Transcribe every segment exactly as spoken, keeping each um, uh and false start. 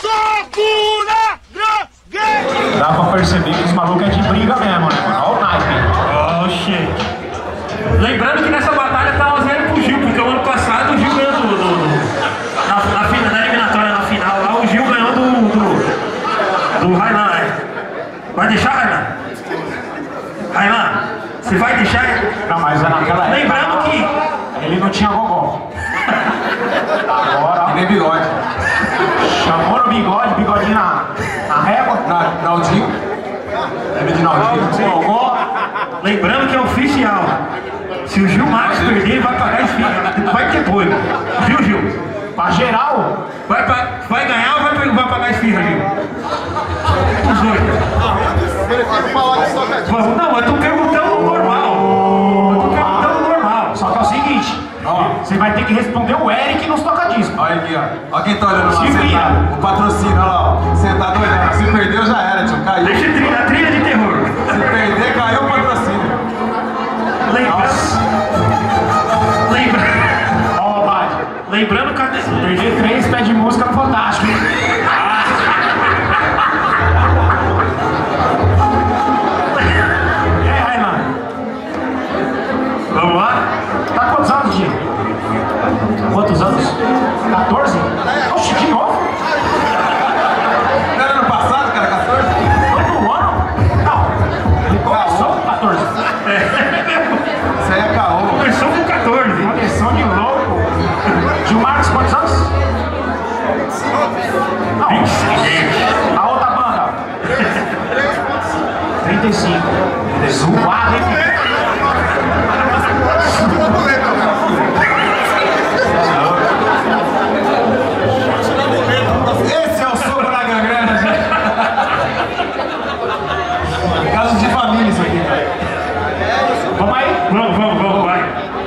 Dá pra perceber que os malucos é de briga mesmo, né, mano? Olha o naipe. Oxê. Lembrando que nessa batalha tá o zero pro Gil, porque o ano passado o Gil ganhou do, do, do, na, na, na, na eliminatória, na final, lá o Gil ganhou do, do, do Railan, né? Vai deixar, Railan? Railan, você vai deixar? Não, mas é naquela época. Lembrando que ele não tinha gogó. Agora. E nem bigode. Chamou no bigode, bigodinho na, na régua. Na, Naldinho. Lembra de Naldinho? Gogó. Lembrando que é oficial. Se o Gil Marques perder, ele vai pagar esfirra. Vai ter boi. Viu, Gil? Pra geral. Vai, vai ganhar ou vai, vai pagar esfirra, Gil? Os dois. Não, eu tô perguntando normal. Eu tô perguntando normal. Só que é o seguinte. Ó, você vai ter que responder o Eric nos toca-disco. Olha aqui, ó. Olha quem tá olhando lá, Se vira. sentado. O patrocínio, olha lá, ó. Sentado olhando. Se perdeu, já era, tio. Caiu. Deixa a trilha, a trilha de terror. Se perder, caiu o patrocínio. Lembrando. Lembrando. Ó, Bad. Lembrando que a... Perder três pé de música no Fantástico. E aí, Railan? Vamos lá? Tá quantos anos, Gil? Quantos anos? quatorze? Oxi, de novo? Não era ano passado, cara, quatorze? Todo ano? Não. Ele começou com quatorze. Isso aí é caô. Começou com quatorze. Uma lição de louco. Gil Marques, quantos anos? Não. vinte e seis. A outra banda? trinta e cinco. Zoado, hein? Esse é o soco na gangrena, gente. Caso de família isso aqui, velho. Vamos aí? Vamos, vamos, vamos, vai.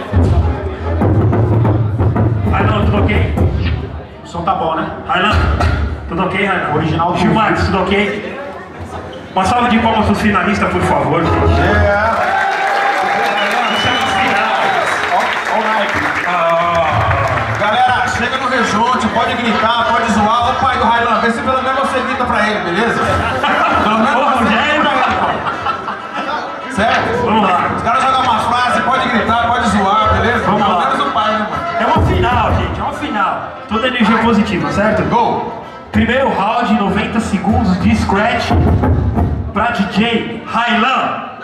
Railan, tudo ok? O som tá bom, né? Railan, tudo ok, Railan? Original do Gil Marques, tudo ok? Uma salva de palmas para os finalistas, por favor. Yeah. Ó, ó o naipe. Galera, chega no rejunte, pode gritar, pode zoar. Ô pai do Railan, vê se pelo menos você grita pra ele, beleza? Pelo menos Ô, você Rogério. grita pra ele. Certo? Vamos lá. Os caras jogam uma frase, pode gritar, pode zoar, beleza? Vamos Pelo lá. menos o pai, né, mano? É uma final, gente, é uma final. Toda energia positiva, certo? Gol! Primeiro round, noventa segundos de scratch pra D J Railan.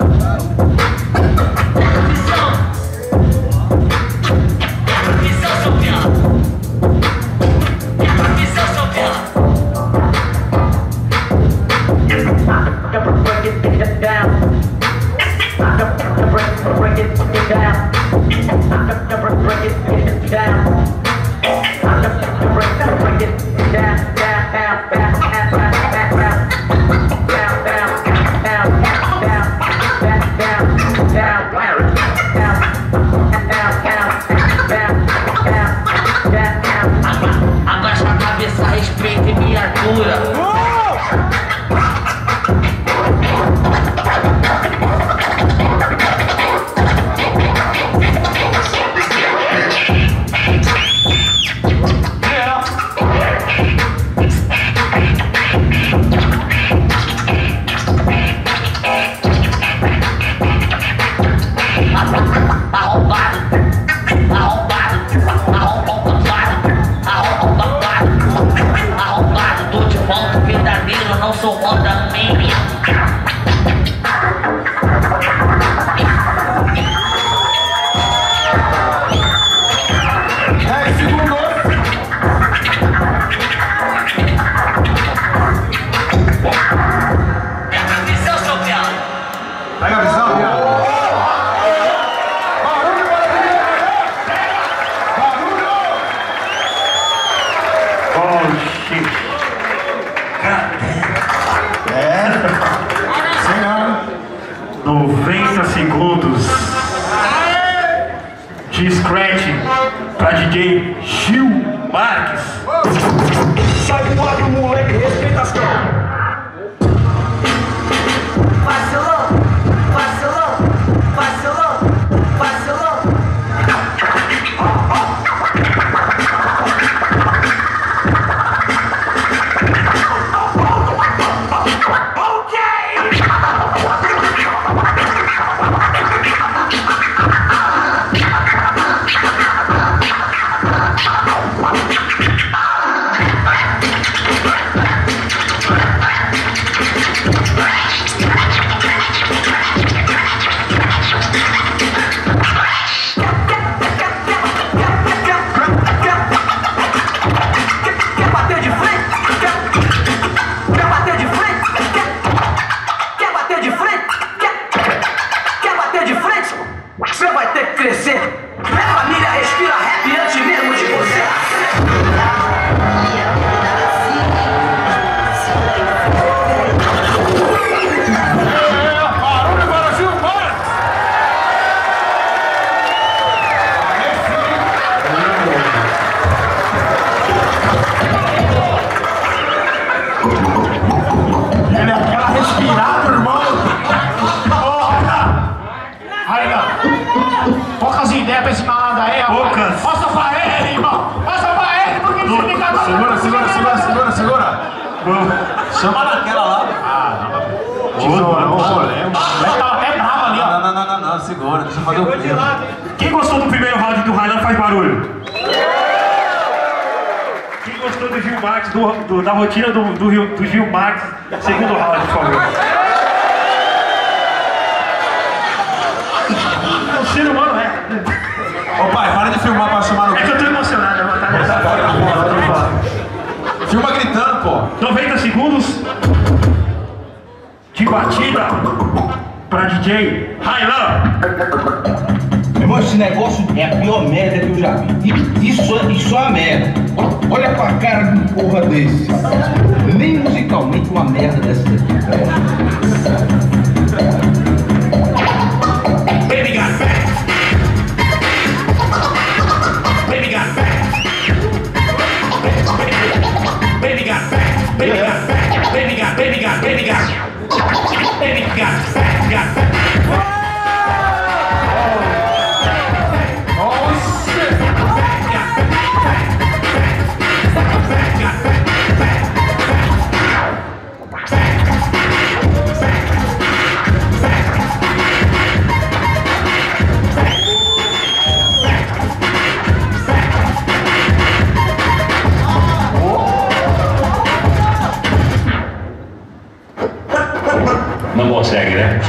Abaixa a cabeça, respeite minha altura. Arrombado, arrombado, arrombado, arrombado, arrombado, tô de volta, verdadeiro, não sou moda meme. dez segundos. Pega a visão, seu piada. Pega a visão, viado. Oxi. É. Sei não. noventa segundos de scratch pra D J Gil Marques. Sai do lado, moleque, respeita as caras. Vacilão, vacilão, vacilão, vacilão. Poucas. Passa pra ele, irmão. Passa pra ele, porque ele fica agora. Segura, segura, segura, segura, segura. Chama naquela lá. Ah, não. Tesoura, não problema. Ele tava até bravo ali, ó. Não, não, não, não, não, segura, deixa eu fazer o quê? Quem gostou do primeiro round do Railan faz barulho. Quem gostou do Gil Marques, do, do, da rotina do, do, do Gil Marques, segundo round, por favor. O ser humano é. Ô pai, para de filmar pra chamar no É que eu tô emocionado, eu vou estar Filma gritando, pô. noventa segundos de batida pra D J Railan. Irmão, esse negócio é a pior merda que eu já vi. Isso, isso é uma merda. Olha pra cara de um porra desse. Nem musicalmente uma merda dessa daqui, velho. Baby got back. Baby got back. Baby got back. Baby got back. Baby got, baby got, baby got. Baby got back, got back. Não consegue, né?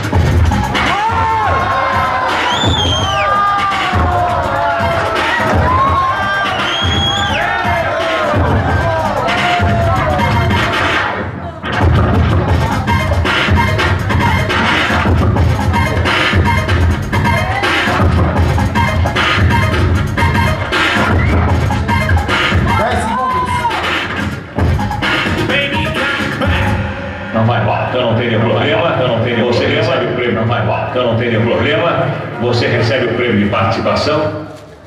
Não vai mal, eu não tenho nenhum problema, eu não tenho, você recebe o prêmio, não vai mal, eu não tenho nenhum problema, você recebe o prêmio de participação.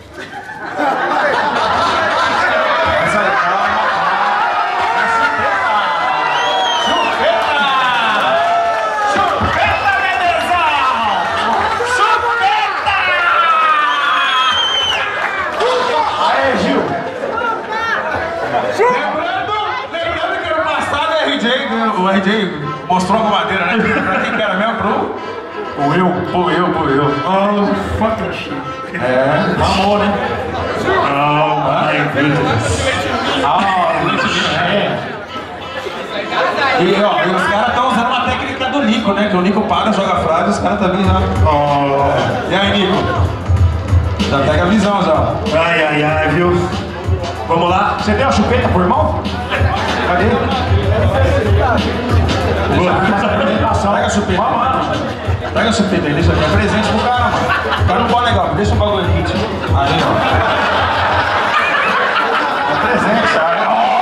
O R J mostrou a madeira, né? Pra quem que era mesmo, pro? O eu, pro eu, pro eu. Oh, fucking shit. É, amor, né? Oh, my goodness. Ah, é. E, ó, e os caras estão usando uma técnica do Nico, né? Que o Nico para, joga a frase e os caras também já. Oh. E aí, Nico? Já pega a visão já. Ai, ai, ai, viu? Vamos lá. Você tem uma chupeta pro irmão? Cadê? Pega a chupeta. Pega a chupeta aí, deixa aqui. É presente pro cara, mano. O cara não pode negar, deixa o bagulho aqui. Aí, ó. É presente, sabe?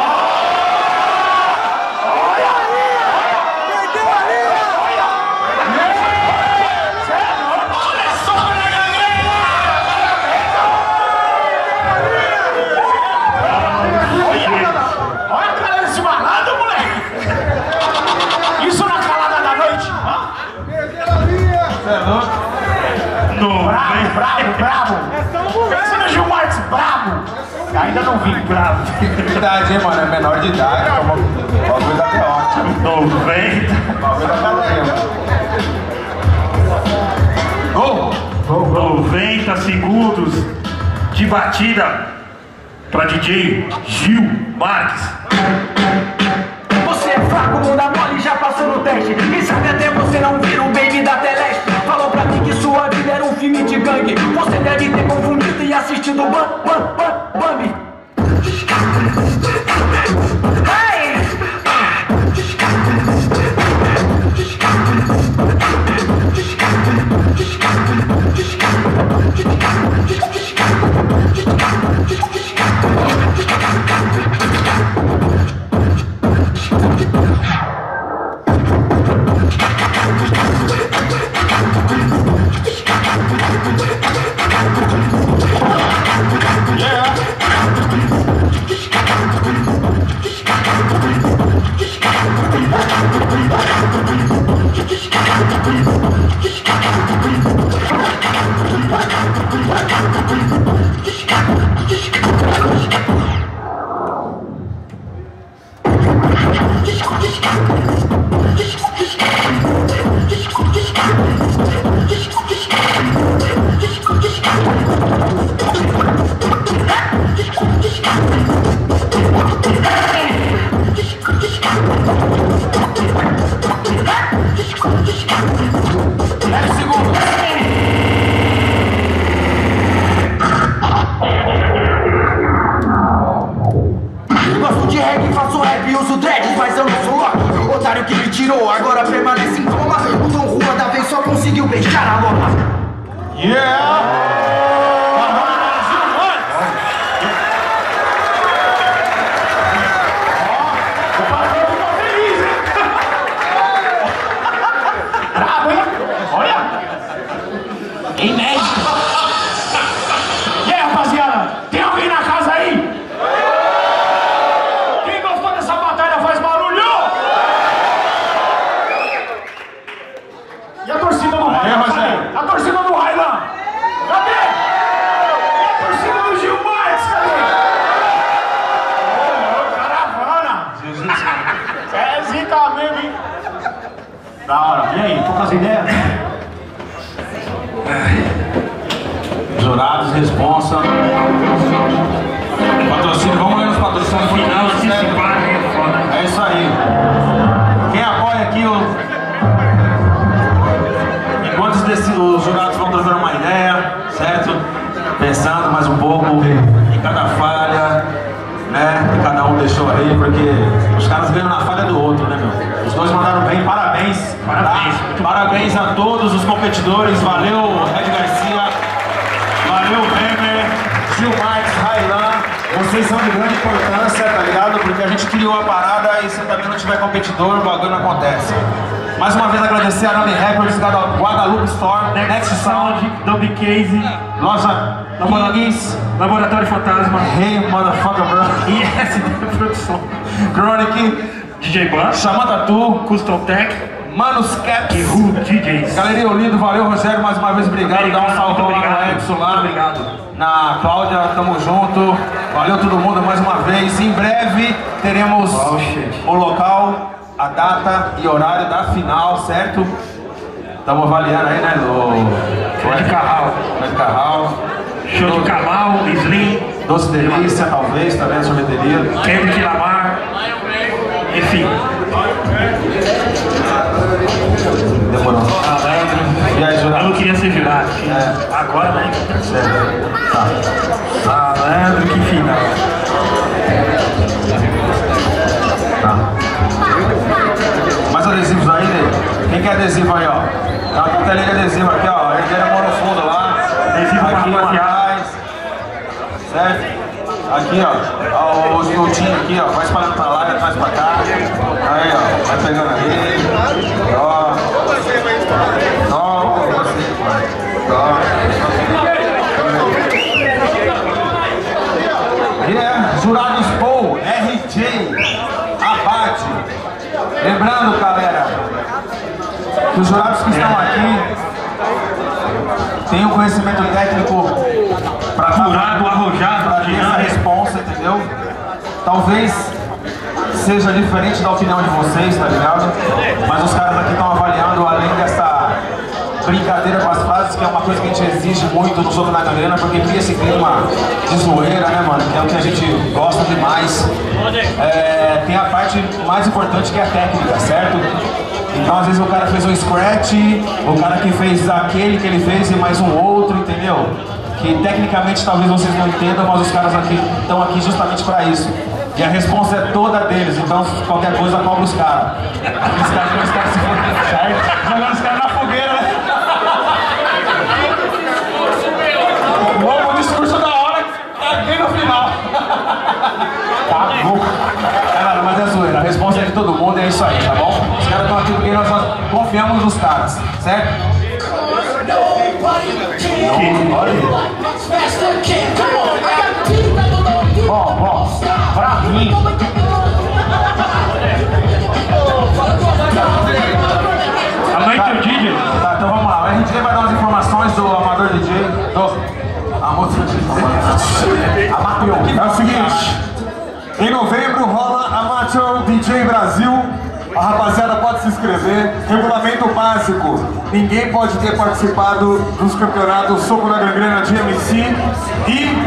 Bravo, bravo! Você não é Gil Marques, bravo! Ainda não vi, bravo! Idade, hein, mano? É menor de idade. O bagulho da é ótimo. noventa. O bagulho da Gol! noventa segundos de batida pra D J Gil Marques. Você é fraco, não dá mole, já passou no teste. Quem sabe até você não vira o baby da Teleste. Falou pra mim que sua vida era um filme de gangue. Você deve ter confundido e assistido Bam, Bam, Bam, Bambi. Hey! Gosto de reggae, faço rap e uso dreads, mas eu não sou Loki. Otário que me tirou, agora permanece em coma. O Dom Juan da vez só conseguiu beijar a loma. Yeah! Inédito! E aí, rapaziada? Tem alguém na casa aí? Quem gostou dessa batalha faz barulho! E a torcida do Railan? Cadê? A torcida do Railan? Cadê? E a torcida do Gil Marques? Cadê? Ô, caravana! É zica mesmo, hein? Da hora. E aí, poucas ideias? Jurados, responsa. Patrocínio, vamos ler os patrocínios. Final antecipado, é foda. É isso aí. Quem apoia aqui, o... enquanto os, desse... os jurados vão trocando uma ideia, certo? Pensando mais um pouco em cada falha, né? Que cada um deixou aí, porque os caras ganham na falha do outro, né, meu? Os dois mandaram bem, parabéns. Parabéns. Tá? Parabéns a todos os competidores. Valeu, Red Garcia. Valeu, Bremer, Gil Marques, Railan. Vocês são de grande importância, tá ligado? Porque a gente criou a parada e se também não tiver competidor, o bagulho não acontece. Mais uma vez agradecer a Nami Records, Guadalupe Store, Next Sound, Dub Case, Loja Kings, Laboratório Fantasma, Hey Motherfucker Bro, I S D Produção, Chronic, D J Bus, Chamada Tu, Custom Tech Manos Caps, e Who D Js. Galeria Olido, valeu Rogério, mais uma vez obrigado, dá um salvão lá no Edson lá, obrigado. Na Cláudia, tamo junto, valeu todo mundo mais uma vez. Em breve teremos Oh, shit. o local, a data e horário da final, certo? Estamos avaliando aí, né? Do Fred Carral. Fred Carral. Show de Camal, Slim, Doce Delícia, talvez, também na sorveteria. Kendrick Lamar, enfim. Demorou. E aí, Eu jurado? não queria ser jurado. É. Agora, né? Certo. Tá. Malandro, que final. Tá. Mais adesivos aí, né? Quem quer adesivo aí, ó? Tá uma telinha de adesivo aqui, ó. A herdeira mora no fundo lá. Adesivo aqui, pra uma rapaziada. atrás. Certo? Aqui, ó. Ó, os minutinhos aqui, ó. Vai espalhando pra lá e atrás pra cá. Aí, ó. Vai pegando aí. Ó. Ó, você, pai. Ó. E é, Jurados Paul, R J, Abate. Lembrando, galera, que os jurados que estão aqui têm o conhecimento técnico para Jurado, arrojado, para ter essa dinâmico. responsa, entendeu? Talvez seja diferente da opinião de vocês, tá ligado? Mas os caras aqui estão avaliando, além dessa brincadeira com as frases, que é uma coisa que a gente exige muito no Soco na Cangrena, porque cria esse clima de zoeira, né, mano? Que é o que a gente gosta demais. É, tem a parte mais importante que é a técnica, certo? Então, às vezes, o cara fez um scratch, o cara que fez aquele que ele fez e mais um outro, entendeu? Que tecnicamente talvez vocês não entendam, mas os caras aqui estão aqui justamente para isso. E a resposta é toda deles, então qualquer coisa cobra os caras. Os caras os caras se fodendo, certo? Jogando os caras na fogueira, né? O discurso da hora, aqui no final. Tá bom. Galera, mas é zoeira, a resposta é de todo mundo e é isso aí, tá bom? Os caras estão aqui porque nós confiamos nos caras, certo? Bom, bom, pra mim. A mãe que o D J. Tá, então vamos lá. O R J vai dar umas informações do amador D J. Do amador D J. Amador. É o seguinte. Em novembro rola a Macho D J Brasil. A rapaziada pode se inscrever. Regulamento básico: ninguém pode ter participado dos campeonatos Soco na Gangrena de M C e,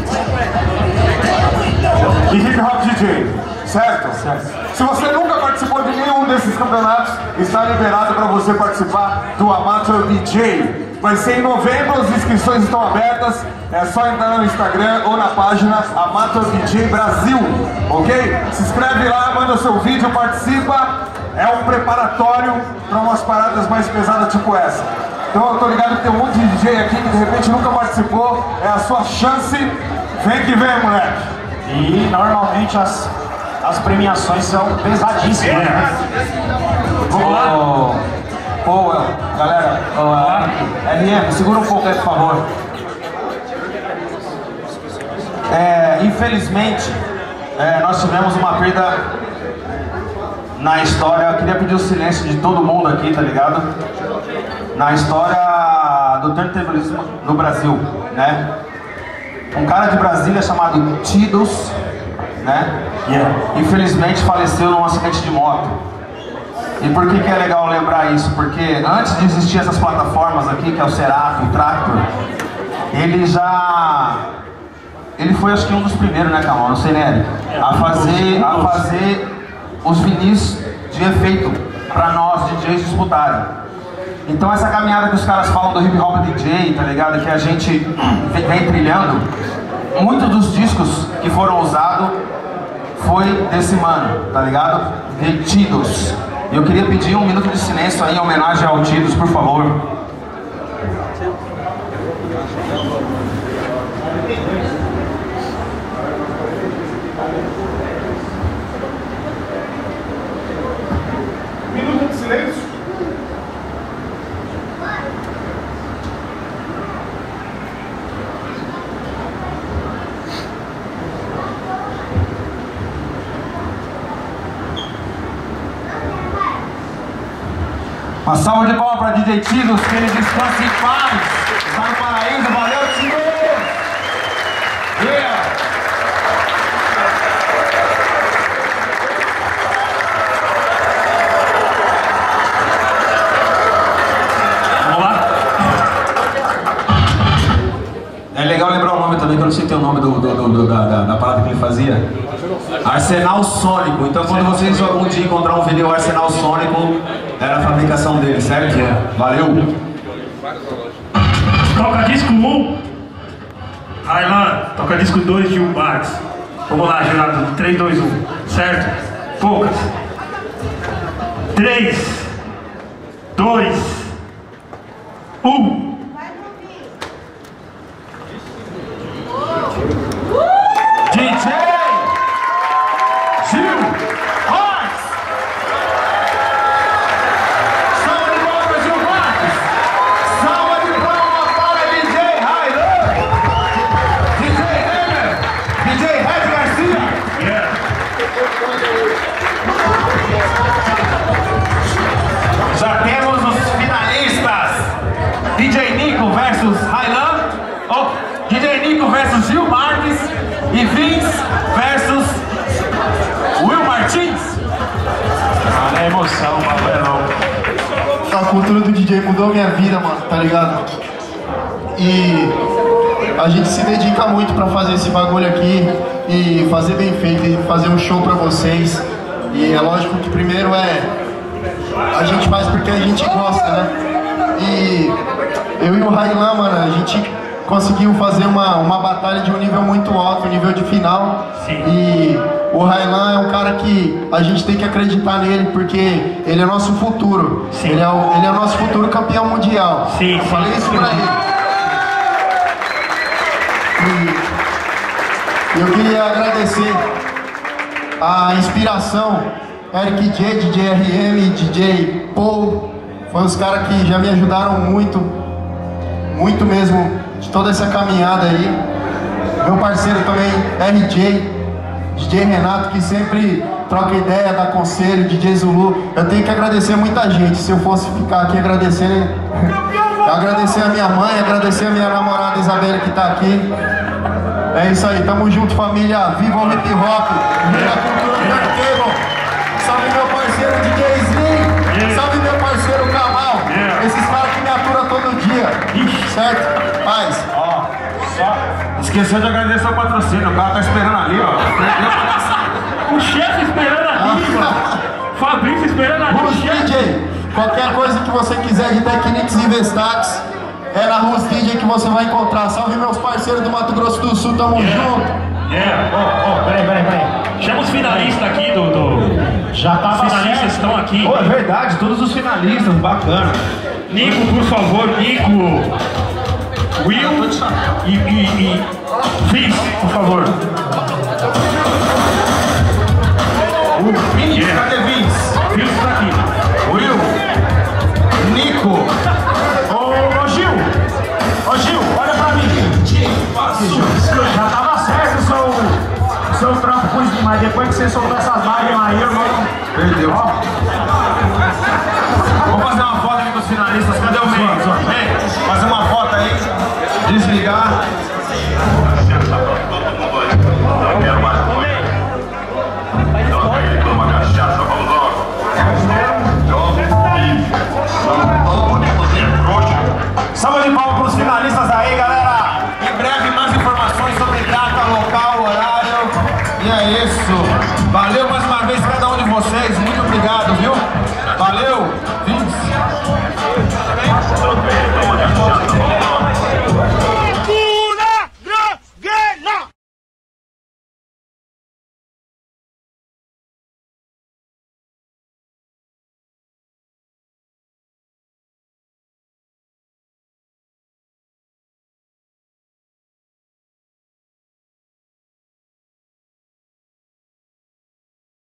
e Hip Hop D J. Certo? Certo. Se você nunca participou de nenhum desses campeonatos, está liberado para você participar do Amateur D J. Vai ser em novembro, as inscrições estão abertas. É só entrar no Instagram ou na página Amateur D J Brasil, ok? Se inscreve lá, manda seu vídeo, participa. É um preparatório para umas paradas mais pesadas tipo essa. Então eu tô ligado que tem um monte de D J aqui que de repente nunca participou. É a sua chance. Vem que vem, moleque. E normalmente as, as premiações são pesadíssimas, né? Vamos lá? Ô, oh, galera, oh, R M, segura um pouco aí, por favor. É, infelizmente, é, nós tivemos uma perda na história. Eu queria pedir o silêncio de todo mundo aqui, tá ligado? Na história do turntablismo no Brasil, né? Um cara de Brasília chamado Tidos, né? Yeah. Infelizmente faleceu num acidente de moto. E por que que é legal lembrar isso? Porque antes de existir essas plataformas aqui, que é o Serato, o Tractor, ele já... Ele foi, acho que, um dos primeiros, né, Calma? Não sei, né? A fazer, a fazer os vinis de efeito para nós, D Js, disputarem. Então essa caminhada que os caras falam do hip hop D J, tá ligado? Que a gente vem trilhando, muitos dos discos que foram usados foi desse mano, tá ligado? De Tidos. Eu queria pedir um minuto de silêncio aí em homenagem ao Tidos, por favor. Minuto de silêncio. Uma salva de palmas para D J Tidos, que ele descanse em paz. Está no paraíso, valeu, Tidos! Yeah! Vamos lá? É legal lembrar o nome também, que eu não sei o nome do, do, do, do, da, da, da parada que ele fazia. Arsenal Sônico. Então quando vocês algum dia encontrar um vinil Arsenal Sônico, era a fabricação dele, certo? É. Valeu! Toca disco um. Railan, toca disco dois de um Barks. Vamos lá, jurado. três, dois, um. Certo? Poucas. três, dois, um. D J Gil Marques! Salva de palmas, Gil Marques! Salva de palmas para D J Railan! D J Hammer! D J Red Garcia! Yeah. Já temos os finalistas! D J Nico versus Railan, oh, D J Nico versus Gil Marques e Vince versus Will Martins. Ah, é emoção, mano, é louco. A cultura do D J mudou minha vida, mano, tá ligado? E a gente se dedica muito pra fazer esse bagulho aqui e fazer bem feito e fazer um show pra vocês. E é lógico que primeiro é... a gente faz porque a gente gosta, né? E eu e o Railan, mano, a gente conseguiu fazer uma, uma batalha de um nível muito alto, um nível de final. Sim. E o Railan é um cara que a gente tem que acreditar nele, porque ele é nosso futuro. Sim. Ele é o, ele é o nosso futuro campeão mundial. Sim, Eu sim. falei isso pra ele. E eu queria agradecer a inspiração, Eric J, D J R M, D J Paul. Foi os caras que já me ajudaram muito, muito mesmo, de toda essa caminhada aí. Meu parceiro também, R J, D J Renato, que sempre troca ideia, dá conselho, D J Zulu. Eu tenho que agradecer muita gente. Se eu fosse ficar aqui agradecendo, agradecer a minha mãe, agradecer a minha namorada Isabela, que tá aqui. É isso aí, tamo junto, família. Viva o hip hop, viva a cultura do Turntable. Salve meu parceiro D J Slim, salve meu parceiro Kamal. Esses caras que me aturam todo dia. Certo? Paz. Ó, só esqueceu de agradecer o patrocínio. O cara tá esperando ali, ó. O chefe esperando ali, mano. Fabrício esperando ali. Rus D J, qualquer coisa que você quiser de Technics e Vestax, é na Rus D J que você vai encontrar. Salve meus parceiros do Mato Grosso do Sul, tamo Yeah. junto. É, Ó, ó, peraí, peraí, peraí. chama os finalistas aqui do. do... Já tava Os finalistas certo. estão aqui. Pô, é verdade, todos os finalistas, bacana. Nico, por favor, Nico. Will e, e, e Fizz, por favor. O Vinicius, Yeah. cadê Vince? Fizz tá aqui. Will, Nico. Ô, ô Gil, ô Gil, olha pra mim. Já tava certo o seu, o seu trampo com isso, mas depois que você soltou essas lágrimas aí, eu não... Perdeu. Vamos fazer uma foto aqui com os finalistas.